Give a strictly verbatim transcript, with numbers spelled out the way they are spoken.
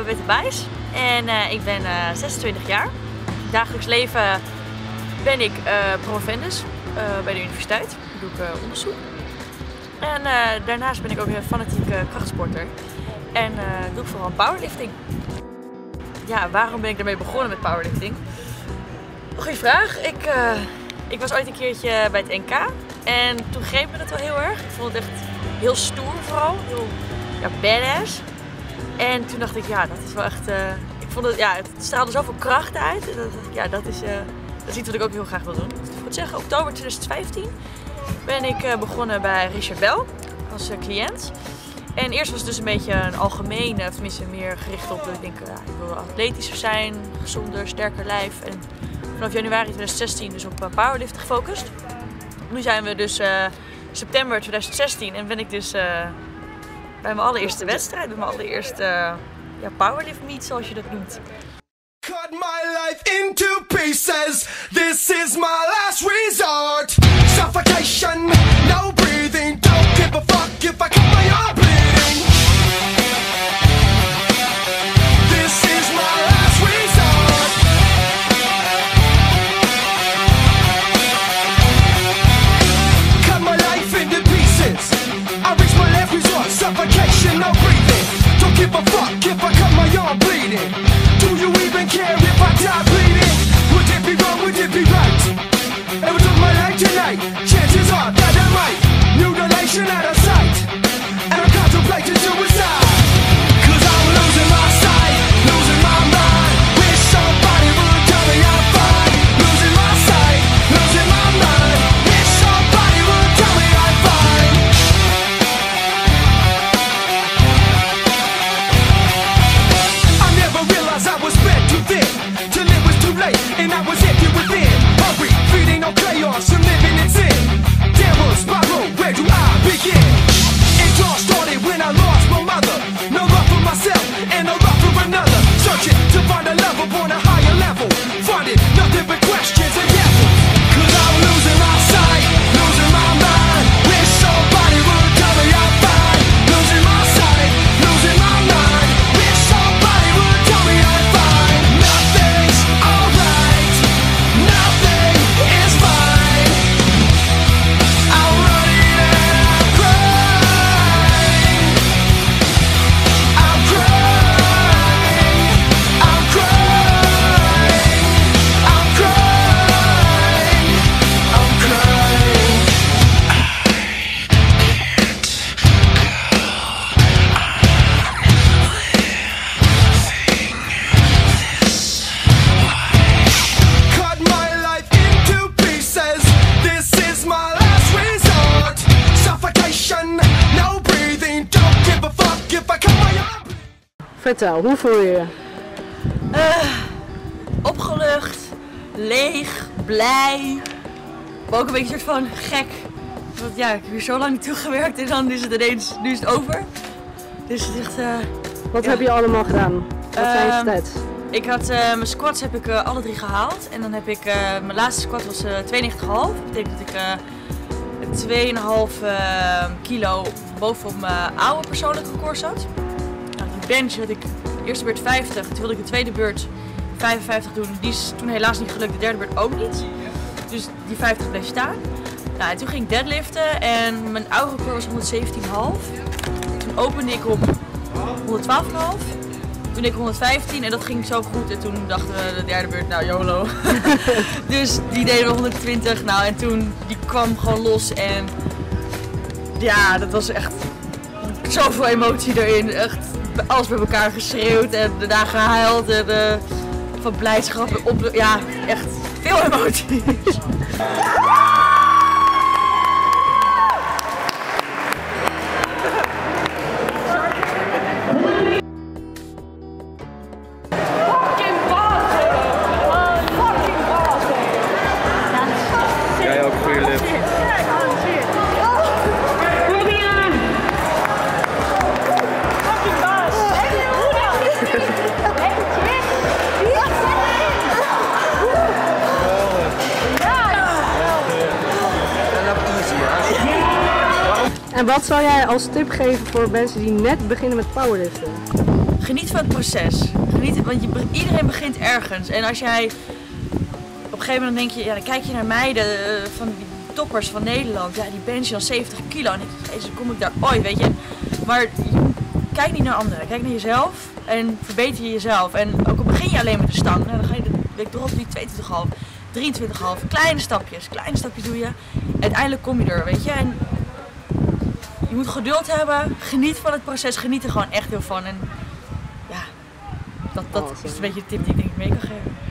bij Bette Bijs en uh, ik ben uh, zesentwintig jaar. In het dagelijks leven ben ik uh, promovendus uh, bij de universiteit. Ik doe ik uh, onderzoek. En uh, daarnaast ben ik ook een fanatieke krachtsporter. En uh, doe ik vooral powerlifting. Ja, waarom ben ik daarmee begonnen met powerlifting? Goeie vraag. Ik, uh, ik was ooit een keertje bij het N K en toen greep me het wel heel erg. Ik vond het echt heel stoer vooral, heel ja, badass. En toen dacht ik, ja, dat is wel echt... Uh, ik vond het, ja, het straalde zoveel kracht uit. En dat, ja, dat is, uh, dat is iets wat ik ook heel graag wil doen. Ik moet zeggen, oktober twintig vijftien ben ik uh, begonnen bij Richard Bell als uh, cliënt. En eerst was het dus een beetje een algemene, of tenminste meer gericht op, ik denk, uh, ik wil atletischer zijn, gezonder, sterker lijf. En vanaf januari twintig zestien dus op uh, powerlifting gefocust. Nu zijn we dus uh, september twintig zestien en ben ik dus uh, bij mijn allereerste wedstrijd, bij mijn allereerste uh, ja, powerlift meet zoals je dat noemt. Cut my life into pieces. This is my last resort. Suffocation, no breathing. Don't give a fuck if I cut my arm bleeding. This is my last resort. Cut my life into pieces. I reach my last resort. Suffocation, no breathing. Don't give a fuck if I cut my arm bleeding. Do you even care if I die bleeding? Would it be wrong, would it be right? Ever took my life tonight? Chances are that I might. Mutilation out of sight. And I'm contemplating suicide. Cause I'm losing my sight, losing my mind. Wish somebody would tell me I'm fine. Losing my sight, losing my mind. Wish somebody would tell me I'm fine. I never realized I was spread too thin, till it was too late and I was empty within. Hungry, feeding on chaos and living in sin. Downward spiral, where do I begin? It all started when I lost my mother. No love for myself and no love for another. Searching to find a love upon a higher level. Finding nothing but questions and devils. Cause I'm losing my sight, losing my mind. Wish somebody would tell me I'm fine. Losing my sight, losing my mind. Wish somebody would tell me I'm fine. Nothing's alright, nothing is fine. I'm running and I'm crying. I'm crying, I'm crying, I'm crying, I'm crying. Cut my life into pieces. This is my last resort. Suffocation, no breathing. Don't give a fuck if I cut my arm. Vertel, hoe voel je je? Uh, opgelucht, leeg, blij. Maar ook een beetje een soort van gek. Want ja, ik heb hier zo lang naartoe gewerkt en dan is het ineens, nu is het over. Dus het is echt... Uh, Wat ja. heb je allemaal gedaan? Wat zijn je Ehm, stats? Ik had uh, mijn squats heb ik uh, alle drie gehaald. En dan heb ik, uh, mijn laatste squat was uh, tweeënnegentig komma vijf. Dat betekent dat ik uh, twee komma vijf uh, kilo bovenop mijn oude persoonlijke record zat. Nou, die bench had ik de eerste beurt vijftig. Toen wilde ik de tweede beurt vijfenvijftig doen. Die is toen helaas niet gelukt. De derde beurt ook niet. Dus die vijftig bleef staan. Nou, en toen ging ik deadliften en mijn oude record was honderdzeventien komma vijf. Toen opende ik op honderdtwaalf komma vijf. Toen deed ik honderdvijftien en dat ging zo goed en toen dachten we de derde beurt, nou YOLO. Dus die deden we honderdtwintig, nou en toen, die kwam gewoon los en ja, dat was echt zoveel emotie erin. Echt alles bij elkaar geschreeuwd en daarna gehuild en uh, van blijdschap en op, ja, echt veel emoties. Jij ook voor je lift. En wat zou jij als tip geven voor mensen die net beginnen met powerliften? geniet van het proces. Geniet, want je, iedereen begint ergens. En als jij op een gegeven moment denk je, ja, dan kijk je naar meiden uh, van die toppers van Nederland. Ja, die bench dan zeventig kilo. En dan denk je, jezus, kom ik daar ooit, weet je. Maar kijk niet naar anderen, kijk naar jezelf en verbeter je jezelf. En ook al begin je alleen met de stang, nou, dan ga je de week erop die tweeëntwintig komma vijf, drieëntwintig komma vijf, kleine stapjes, kleine stapjes doe je. Uiteindelijk kom je er, weet je. En je moet geduld hebben, geniet van het proces, geniet er gewoon echt heel van. En ja, dat, dat is een beetje de tip die ik denk ik mee kan geven.